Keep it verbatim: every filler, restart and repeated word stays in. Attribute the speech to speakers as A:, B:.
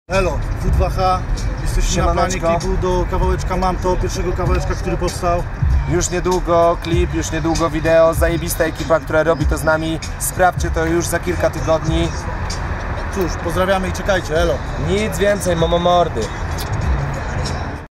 A: Elo, W dwa H, jesteśmy
B: Siemaneczko.
A: na planie klipu do kawałeczka Mam To, pierwszego kawałeczka, który powstał.
B: Już niedługo klip, już niedługo wideo, zajebista ekipa, która robi to z nami. Sprawdźcie to już za kilka tygodni.
A: Cóż, pozdrawiamy i czekajcie, elo.
B: Nic więcej, mamo mordy.